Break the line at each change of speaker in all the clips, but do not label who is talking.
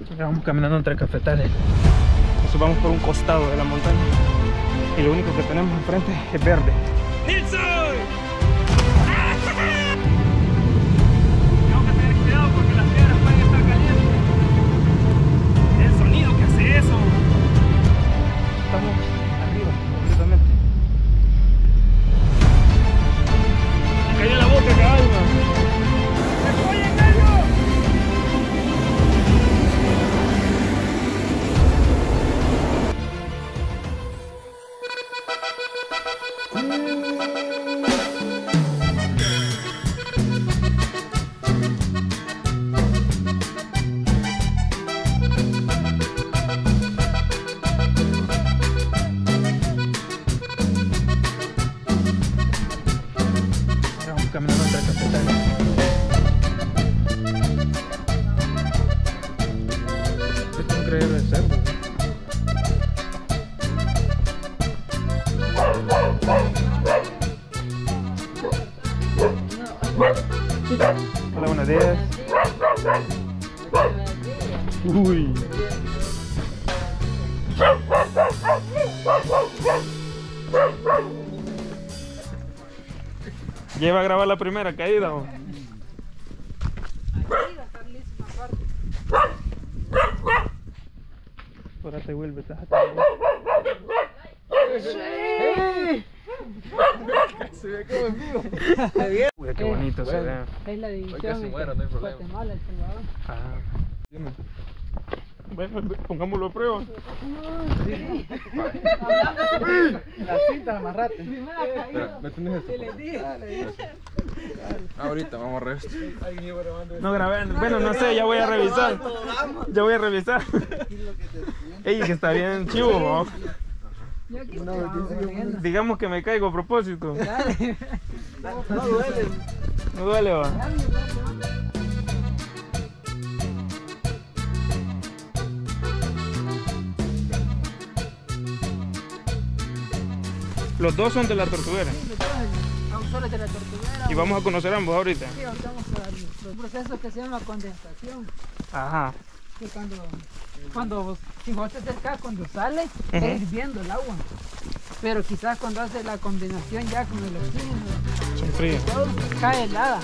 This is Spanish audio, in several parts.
Ya vamos caminando entre cafetales. Nos vamos por un costado de la montaña y lo único que tenemos enfrente es verde. ¡Nilsson! Tengo que tener cuidado porque las piedras pueden estar calientes. El sonido que hace eso. Estamos arriba completamente. Me cayó en la boca, caballo. ¡Me voy en gallo! Caminando entre cafetales. Esto es un criadero de cerdo. Hola, buenos días. Uy. Lleva a grabar la primera caída. ¿O? Espérate, Will, estás acá.
Se ve como en vivo.
Uy, qué bonito se ve.
Es la división
se muera, no hay problema.
Guatemala, El Salvador.
Ah. Bueno, pongámoslo a prueba.
La cinta, amarrate.
Primera caída.
¿Me tienes esto?
Se les dije.
Ahorita vamos a revisar.
No grabé, bueno, no sé, ya voy a revisar. Ya voy a revisar. Ey, que está bien chivo, ¿no?
Yo aquí estoy.
Digamos que me caigo a propósito.
Dale.
No duele.
No duele, va. Los dos son de la tortuguera.
Autores de la tortuguera.
Y vamos a conocer ambos ahorita.
Sí, vamos a los procesos que se llama condensación.
Ajá.
Que cuando si vos te acercas, cuando sale, está hirviendo el agua. Pero quizás cuando hace la combinación ya con el oxígeno,
Son fríos.
todo cae helada.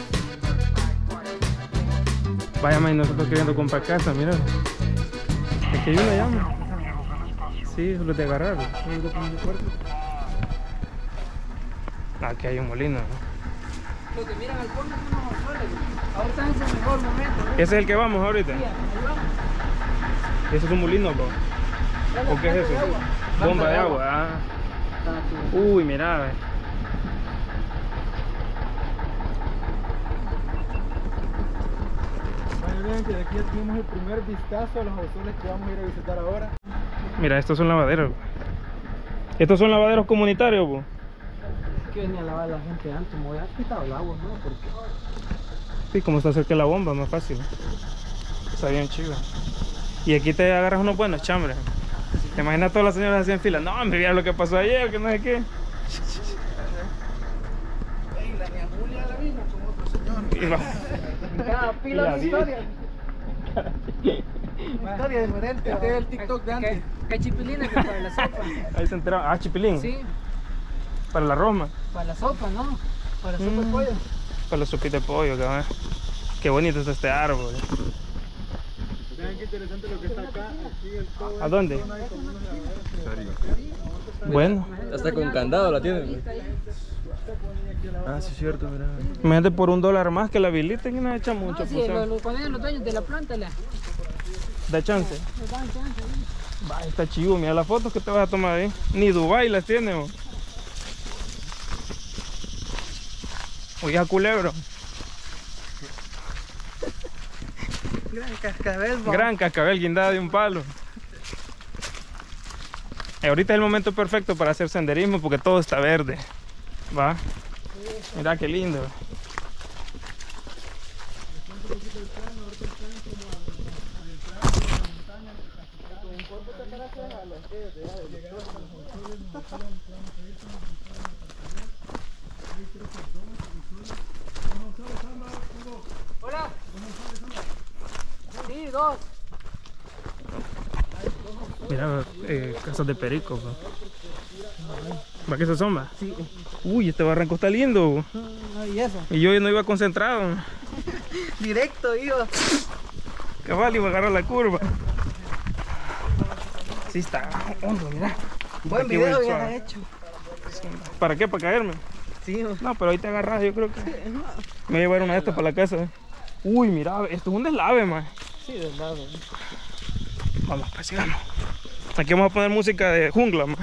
Vaya, man, nosotros queriendo comprar casa, mira. Aquí hay una llama. Sí, solo de agarrar. Aquí hay un molino, ¿no?
Lo que miran al fondo son unos soles. Ahorita es el mejor momento.
Ese es el que vamos ahorita.
Sí, ahí vamos.
Ese es un molino, ¿no? ¿O qué es eso? Bomba de agua. Ah. Uy, mira.
Bueno, miren que de aquí ya tenemos el primer vistazo a los azules que vamos a ir a visitar ahora.
Mira, estos son lavaderos. Estos son lavaderos comunitarios, ¿no?
Que venía a lavar la gente antes, me voy a quitar el agua, ¿no? Porque
Sí, como está cerca de la bomba, más fácil. Está bien chido. Y aquí te agarras unos buenos chambres. ¿Te imaginas todas las señoras así en fila? No, me mira lo que pasó ayer, que no sé qué.
Ey, la niña Julia la vimos con otro señor.
Y va.
cada pila
La
de
vi.
historia.
Historia diferente, este es el TikTok de antes.
Que chipilina que para la sopa.
Ahí se enteraron. Ah, chipilín.
Sí,
Para la rosma.
para la sopa, ¿no? Para la sopa de pollo.
Para la sopita de pollo, cabrón. Qué bonito es este árbol.
Vean qué interesante lo que está acá. Aquí el todo.
¿A dónde? Bueno.
Hasta con candado la tienen. Ah, sí es cierto, mira.
Imagínate por $1 más que la habiliten y no echa mucho.
No, sí,
pues,
lo ponen los dueños de la planta, le
da chance.
dan chance.
Va, está chivo, mira las fotos que te vas a tomar ahí. Ni Dubai las tiene. ¿O? Oye, a culebro.
Gran cascabel, va.
Gran cascabel guindada de un palo. Ahorita es el momento perfecto para hacer senderismo porque todo está verde. Va. Mira qué lindo.
Hola. Sí, 2.
Mira, casas de perico. Pa. ¿Va que se asoma?
Sí.
Uy, este barranco está lindo.
¿Y eso?
Y yo no iba concentrado.
Directo iba.
Cabal, iba a agarrar la curva. Sí está hondo, mira.
Buen
Aquí
video
voy
ya
suave.
hecho.
¿Para qué? ¿Para caerme?
Sí.
No, pero ahí te agarras, yo creo que me voy a llevar una de estas para la casa. Uy, mira, esto es un deslave, man.
Sí, de lado.
Vamos, pues sigamos. Aquí vamos a poner música de jungla, man.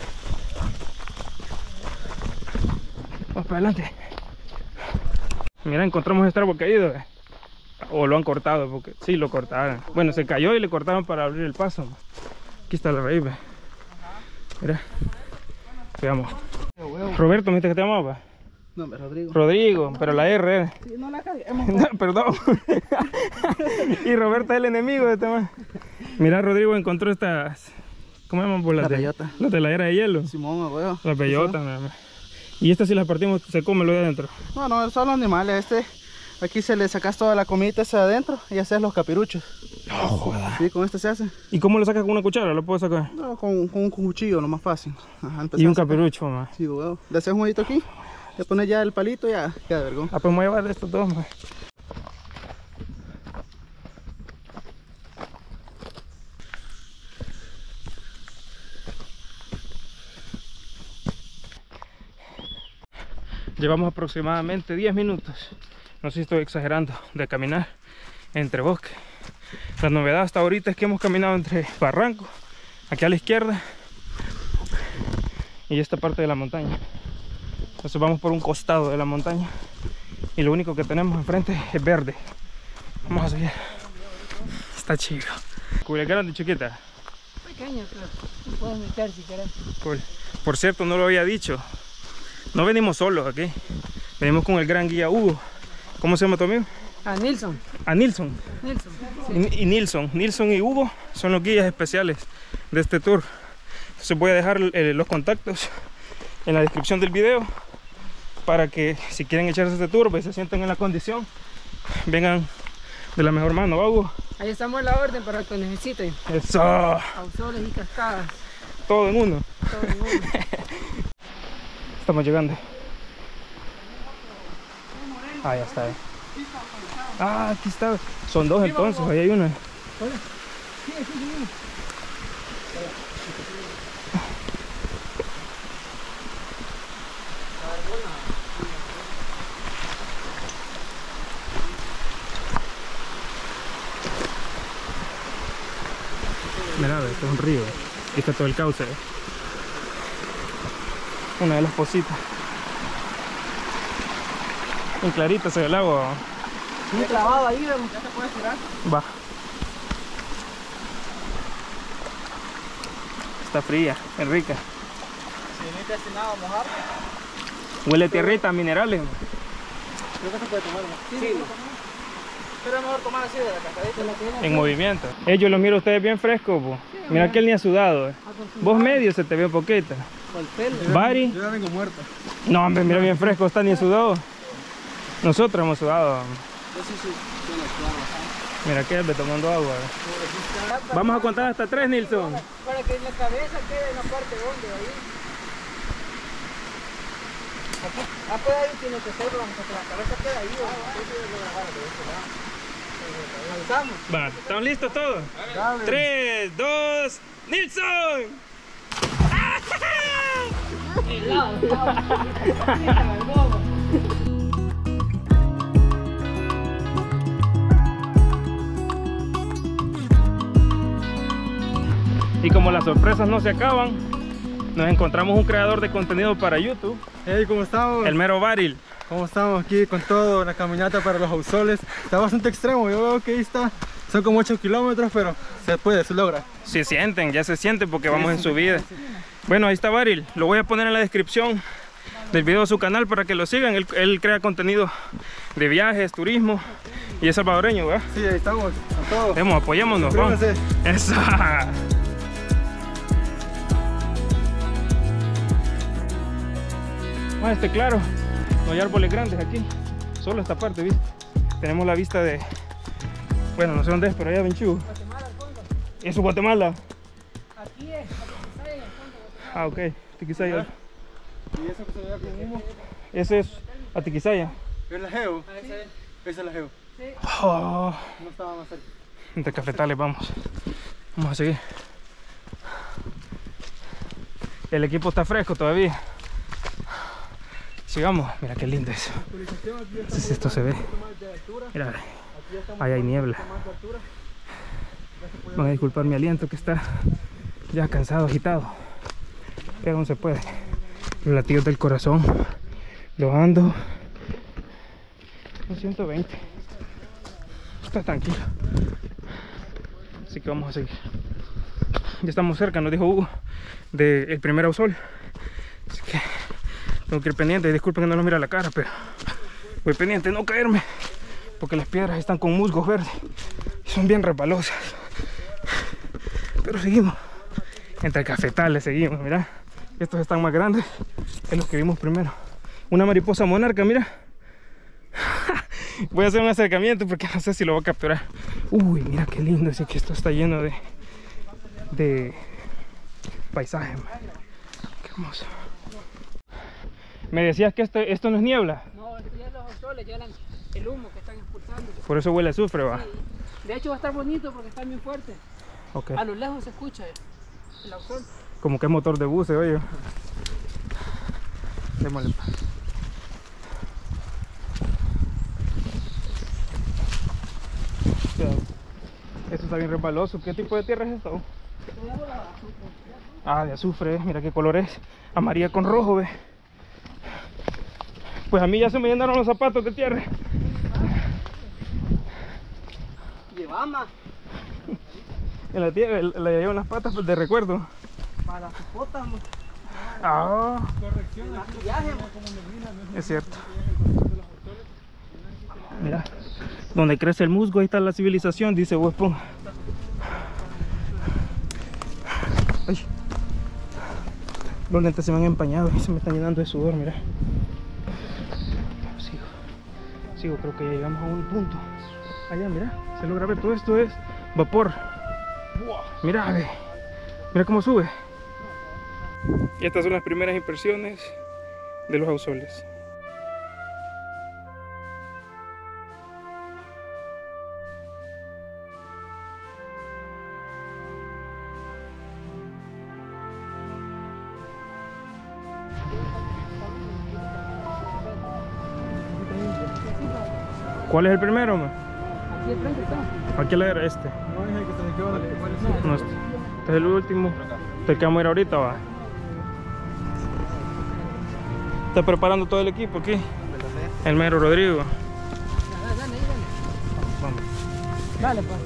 Vamos para adelante. Mira, encontramos este árbol caído. O lo han cortado, porque sí, lo cortaron. Bueno, se cayó y le cortaron para abrir el paso, man. Aquí está la raíz, mira. Veamos. Roberto, ¿me dijiste que te llamaba?
No, Rodrigo.
Rodrigo, pero la R.
Sí, no la caguemos.
No, perdón. Y Roberto es el enemigo de este man. Mira, Rodrigo encontró estas. ¿Cómo llaman? Las
La bellota.
Las de la era de hielo.
Simón, huevo.
Las bellotas, mira. Y estas si las partimos, se come lo de adentro.
No, son los animales. Aquí se le sacas toda la comida esa de adentro y haces los capiruchos.
No joda.
Sí, con este se hace.
¿Y cómo lo sacas con una cuchara? ¿Lo puedo sacar?
No, con un cuchillo, lo más fácil. Ajá,
Y un
a sacar.
capirucho, man.
Sí, huevo. Le haces un hoyito aquí, le pones ya el palito y ya queda vergón.
Ah, pues me voy a llevar de estos dos, man. Llevamos aproximadamente 10 minutos, no sé si estoy exagerando, de caminar entre bosque. La novedad hasta ahorita es que hemos caminado entre barrancos, aquí a la izquierda, y esta parte de la montaña. Entonces vamos por un costado de la montaña y lo único que tenemos enfrente es verde. Vamos a subir. Está chido. ¿Culiacán de chiquita?
Pequeño, pero te puedes meter si quieres.
Cool. Por cierto, no lo había dicho. No venimos solos aquí. Venimos con el gran guía Hugo. ¿Cómo se llama tu amigo?
A Nilsson.
A Nilsson.
Nilsson.
Y Nilsson. Nilsson y Hugo son los guías especiales de este tour. Entonces voy a dejar los contactos en la descripción del video para que si quieren echarse este tour, pues se sientan en la condición, vengan de la mejor mano, ¿va, Hugo?
Ahí estamos en la orden para que necesiten.
Eso.
Ausoles y cascadas.
Todo en uno.
Todo en uno.
Estamos llegando. Ah, ya está. Ah, aquí está. Son dos entonces, ahí hay una. Mira, esto es un río. Aquí está todo el cauce. Una de las pocitas. En clarita se ve el agua.
Muy clavado ahí, vemos. Ya se puede tirar.
Va. Está fría, es rica.
Si no te hace nada, mojar.
Huele a tierrita, minerales.
Creo que se puede tomar. Sí. Pero es mejor tomar así de la cascadita.
En movimiento. Yo los miro a ustedes bien frescos, po. Mira que él ni ha sudado. Vos medio se te ve poquita.
Con el pelo.
Bari.
Yo ya vengo muerto.
No, hombre, mira bien fresco, está ni sudado. Nosotros hemos sudado.
Yo sí,
Mira que él ve tomando agua. Vamos a contar hasta 3, Nilsson.
Para que la cabeza quede en la parte donde ahí. Aquí, pues ahí tiene que ser, vamos a que la cabeza quede ahí. Lanzamos.
Va, ¿están listos todos? 3, 2, Nilsson. Y como las sorpresas no se acaban, nos encontramos un creador de contenido para YouTube,
Hey, ¿cómo estamos?
el mero Baril.
¿Cómo estamos aquí con todo? Una caminata para los Ausoles. Está bastante extremo, yo veo que ahí está. Son como 8 kilómetros, pero se puede, se logra.
Se sienten, ya se sienten porque vamos en subida. Bueno, ahí está Baril, lo voy a poner en la descripción del video de su canal para que lo sigan. Él crea contenido de viajes, turismo y es salvadoreño, ¿verdad?
Sí, ahí estamos, con todo.
Vamos, apoyémonos, vamos.
Suscríbanse.
Eso. Claro, no hay árboles grandes aquí, solo esta parte, ¿viste? Tenemos la vista de, bueno, no sé dónde es, pero allá ven chivo. Eso es Guatemala. Ah, ok. Tiquisaya.
Y eso que se vea con humo.
Ese es Atiquizaya.
¿Es la Geo? Esa es la Geo.
Oh,
No estaba más cerca.
entre cafetales vamos. Vamos a seguir. El equipo está fresco todavía. Sigamos. Mira qué lindo eso. Entonces esto se ve. Mira, ahí hay niebla. Van a disculpar mi aliento que está ya cansado, agitado. Pero no se puede. Los latidos del corazón lo ando en 120. Está tranquilo. Así que vamos a seguir. Ya estamos cerca, nos dijo Hugo, del primer Ausol. Así que tengo que ir pendiente. Disculpen que no los mira la cara, pero voy pendiente de no caerme, porque las piedras están con musgos verdes y son bien resbalosas. Pero seguimos. Entre cafetales seguimos, mira. Estos están más grandes que los que vimos primero. Una mariposa monarca, mira. Voy a hacer un acercamiento porque no sé si lo voy a capturar. Uy, mira qué lindo. Así que esto está lleno de paisaje, man. Qué hermoso. Me decías que esto no es niebla.
No, ya los soles llevan el humo que están expulsando.
Por eso huele a azufre, va.
Sí. De hecho va a estar bonito porque está bien fuerte.
Ok.
A lo lejos se escucha el ausol.
Como que es motor de buce, oye. Démosle. Esto está bien resbaloso. ¿Qué tipo de tierra es esto? Ah, de azufre. Mira qué color es. Amarilla con rojo, ve. Pues a mí ya se me llenaron los zapatos de tierra.
Llevama
En la tierra la llevo en las patas de recuerdo.
para sus botas.
Ah,
Corrección.
Maquillaje.
es cierto. Mira, donde crece el musgo, ahí está la civilización, dice Bob Esponja. Ay. Los lentes se me han empañado y se me están llenando de sudor, mira. Sigo, creo que ya llegamos a un punto. Allá, mira, se logra ver, todo esto es vapor. Mira, ve. Mira cómo sube. Y estas son las primeras impresiones de los Ausoles. ¿Cuál es el primero, man?
Aquí al frente está.
Aquí era este.
No es el que se le quedó la
No, este es el último. Este que vamos a ir ahorita, va. Está preparando todo el equipo aquí. El mero Rodrigo.
Dale.
Vamos.
Dale, pues.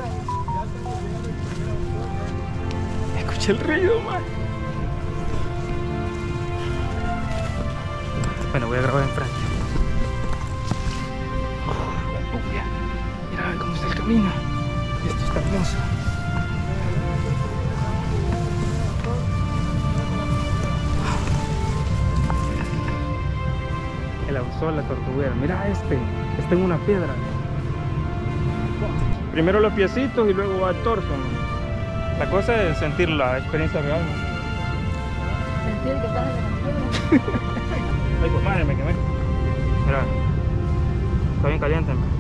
Escuché el ruido, man. Bueno, voy a grabar enfrente. Mira cómo está el camino. Esto está hermoso. El Ausol, la tortuguera. Mira este. Está en una piedra. Primero los piecitos y luego va el torso, man. La cosa es sentir la experiencia real, man.
Sentir que estás en la piedra.
Ay, pues madre, me quemé. Mira, está bien caliente, man.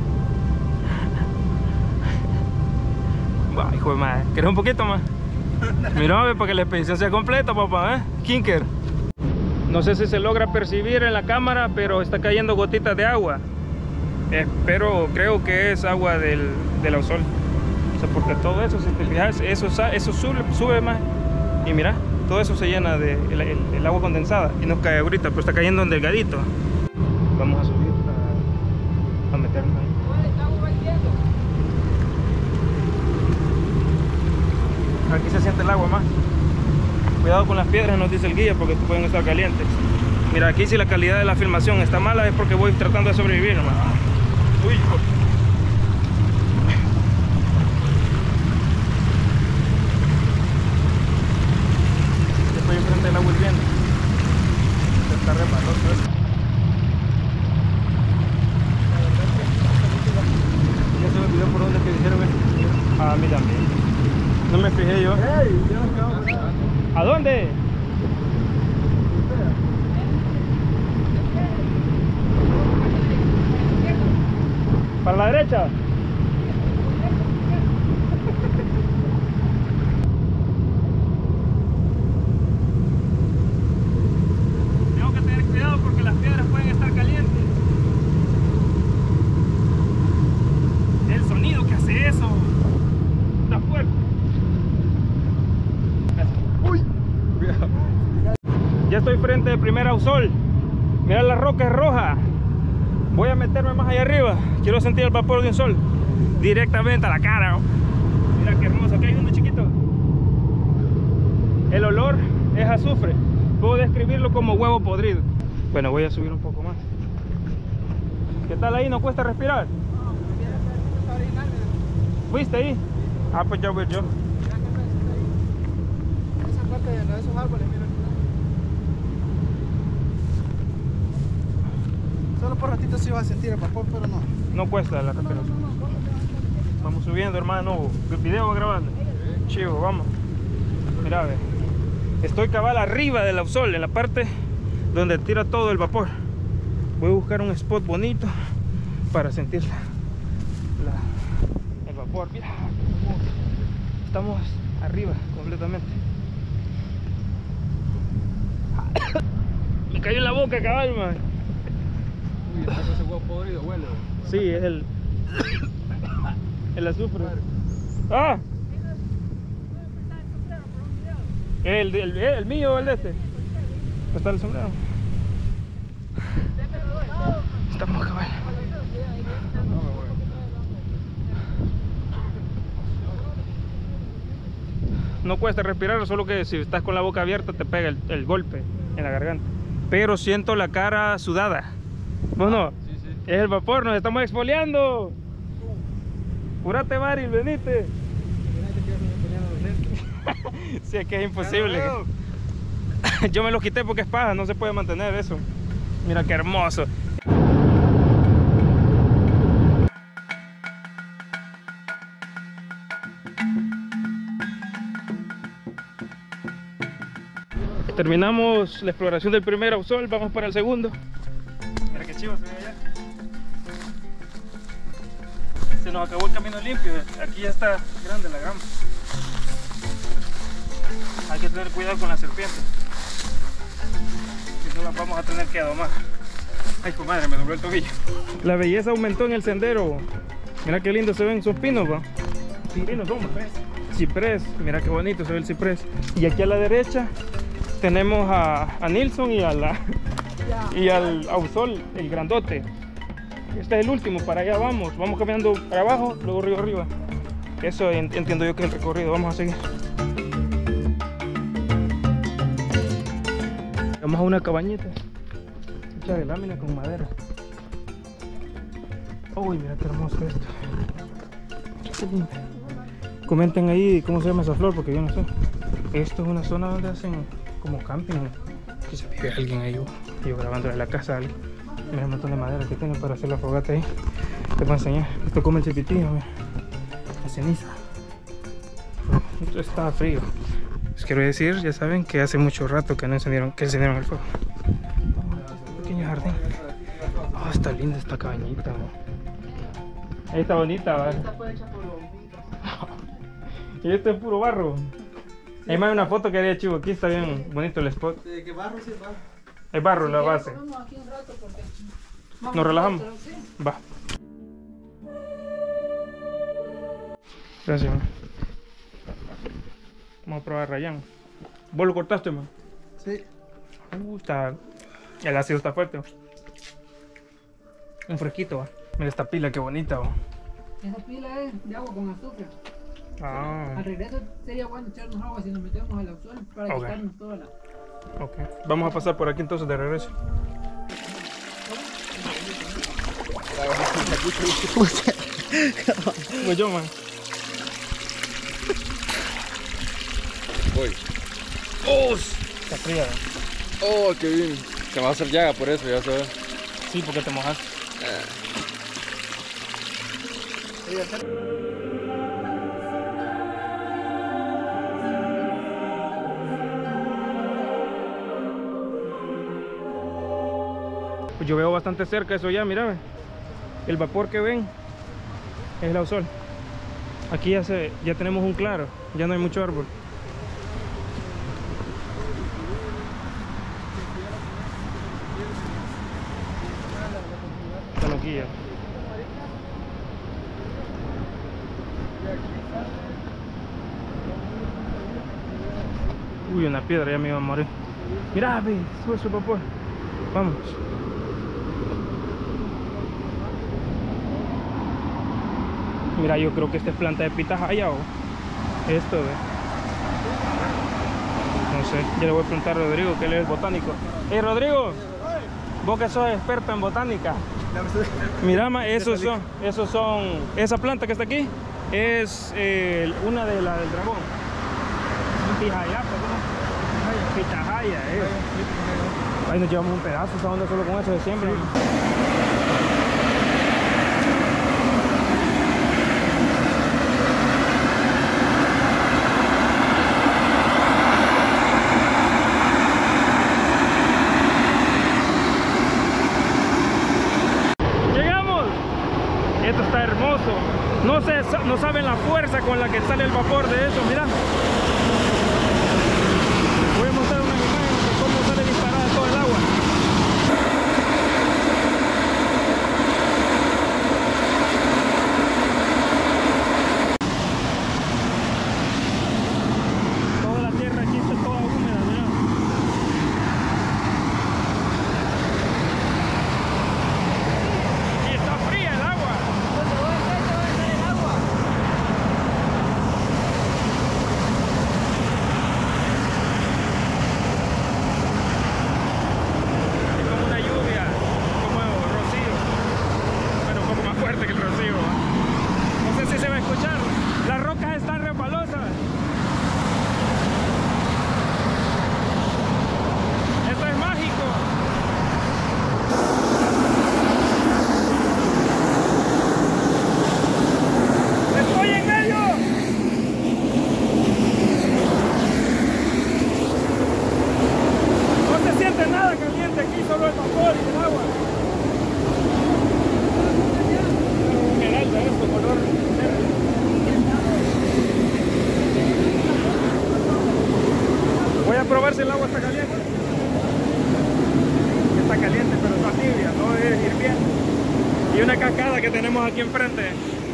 Va, hijo de madre. ¿Quieres un poquito más? Mira, a ver, para que la expedición sea completa, papá, ¿eh? Kinker. No sé si se logra percibir en la cámara, pero está cayendo gotitas de agua. Pero creo que es agua del Ausol. O sea, porque todo eso, si te fijas, eso sube más. Y mira, todo eso se llena de el agua condensada y nos cae ahorita, pero está cayendo en delgadito. Vamos a subir a meternos ahí. Aquí se siente el agua más. Cuidado con las piedras, nos dice el guía, porque pueden estar calientes. Mira, aquí si la calidad de la filmación está mala es porque voy tratando de sobrevivir, hermano. Uy, hijo. Estoy enfrente del agua hirviendo. Se está resbaloso esto.
Ya se me olvidó por dónde que dijeron esto.
A mí también. No me fijé yo.
¡Ey! Ya nos quedamos.
¿A dónde? Para la derecha. Tengo que tener cuidado porque las piedras pueden estar calientes. El sonido que hace eso está fuerte.
Uy, cuidado.
Ya estoy frente de Primer Ausol. Mira, la roca es roja. Voy a meterme más allá arriba. Quiero sentir el vapor de un sol directamente a la cara. Mira qué hermoso. Aquí hay uno chiquito. El olor es azufre. Puedo describirlo como huevo podrido. Bueno, voy a subir un poco más. ¿Qué tal ahí? ¿No cuesta respirar? ¿Fuiste ahí? Ah, pues ya voy yo.
Esa parte de esos árboles, mira. Solo por ratito sí vas a sentir el vapor, pero no.
No cuesta la respiración. Vamos subiendo, hermano. El video va grabando. Chivo, vamos. Mira, ve. Estoy cabal arriba del Ausol, en la parte donde tira todo el vapor. Voy a buscar un spot bonito para sentir el vapor. Mira, estamos arriba completamente. Me cayó en la boca, cabal, man.
Uy, ese huevo podrido huele.
Sí, es el azufre. ¡Ah! El mío o el de este. ¿Está el sombrero? Estamos cabal. No cuesta respirar, solo que si estás con la boca abierta te pega el golpe en la garganta. Pero siento la cara sudada. ¿Vos no?
Sí, sí.
Es el vapor, nos estamos exfoliando. Curate, Mari, venite. Sí, es que es imposible. Yo me los quité porque es paja, no se puede mantener eso. Mira qué hermoso. Terminamos la exploración del primer Ausol, vamos para el segundo. Mira qué chivo se ve allá. Se nos acabó el camino limpio, aquí ya está grande la gama. Hay que tener cuidado con las serpientes, si no las vamos a tener que domar. Ay, comadre, me dobló el tobillo. La belleza aumentó en el sendero. Mira qué lindo se ven, son pinos, va. Pinos son, ciprés, mira qué bonito se ve el ciprés. Y aquí a la derecha tenemos a Nilsson y al Ausol, el grandote. Este es el último, para allá vamos caminando para abajo, luego río arriba. Eso entiendo yo que es el recorrido, vamos a seguir. Vamos a una cabañita hecha de lámina con madera. Uy, mira qué hermoso esto. Qué lindo. Comenten ahí cómo se llama esa flor, porque yo no sé. Esto es una zona donde hacen como camping. Quizá vive alguien ahí, yo grabando de la casa a alguien. Mira el montón de madera que tienen para hacer la fogata ahí. Te voy a enseñar. Esto come el chipitillo, mira. La ceniza. Esto está frío. Les quiero decir, ya saben que hace mucho rato que no encendieron el fuego. Pequeño jardín. Oh, está linda esta cabañita. Ahí está bonita, ¿vale? Y este es puro barro. Hay más una foto que haría chivo. Aquí está bien bonito el spot.
¿De qué barro sí va?
Es barro la base. ¿Nos relajamos? Va. Gracias, man. Vamos a probar Rayán. ¿Vos lo cortaste, man?
Sí.
El ácido está fuerte. Un fresquito, va. Mira esta pila, qué bonita, va.
Esa pila es de agua con azúcar.
Ah.
Al regreso sería bueno echarnos agua si nos metemos al Ausol para quitarnos toda la...
Ok. Vamos a pasar por aquí entonces de regreso. Pues yo, man.
Voy.
¡Oh! Está fría, ¿no?
Oh, qué bien. Se me va a hacer llaga por eso, ya sabes.
Sí, porque te mojas. Pues yo veo bastante cerca eso ya, mira. El vapor que ven es el Ausol. Aquí ya tenemos un claro, ya no hay mucho árbol. Esta loquilla. Uy, una piedra, ya me iba a morir. Mira, ve, sube su vapor. Vamos. Mira, yo creo que esta es planta de pitahaya o esto, ve. No sé, ya le voy a preguntar a Rodrigo, que él es botánico. Hey, Rodrigo, vos que sos experto en botánica. Mira, esos son, esa planta que está aquí es una de las del dragón. Pitahaya, ¿no? Pitahaya, Ahí nos llevamos un pedazo, esa onda solo con eso de siembra. Llegamos. Esto está hermoso. No saben la fuerza con la que sale el vapor de eso, mira. Voy a mostrar unas imágenes de cómo sale disparada todo el agua. Toda la tierra aquí está toda húmeda, mira. Y está fría el agua.
¿Dónde va a estar el agua?
Es como una lluvia, como rocío. Bueno, un poco más fuerte que el rocío, ¿va? No sé si se va a escuchar. Las rocas están resbalosas. Esto es mágico. ¡Estoy en medio! No se siente nada caliente aquí, solo el vapor y el agua. Esmeralda, esto, color verde. Voy a probar si el agua está caliente. Está caliente, pero está tibia, no es hirviendo. Y una cascada que tenemos aquí enfrente.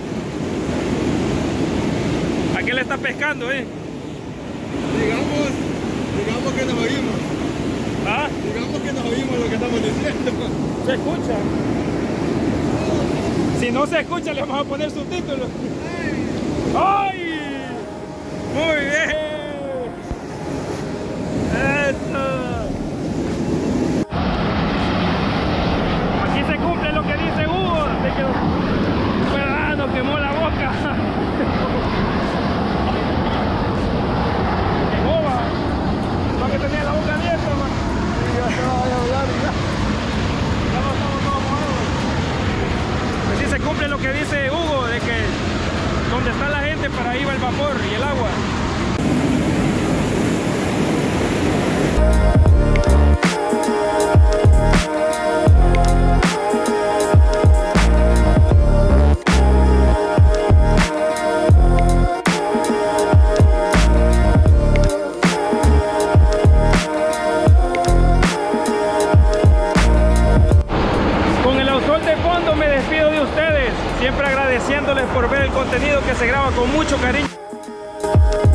Aquel está pescando,
Digamos que nos oímos.
¿Ah?
Digamos que nos oímos lo que estamos diciendo.
¿Se escucha? Si no se escucha, le vamos a poner subtítulos. ¡Ay! ¡Muy bien! ¡Eso! Aquí se cumple lo que dice Hugo, de que nos quemó la boca. ¡Qué boba! No que tenía la boca abierta, man. Pues sí se cumple lo que dice Hugo, de que donde está la gente, para ahí va el vapor y el agua. Siempre agradeciéndoles por ver el contenido que se graba con mucho cariño.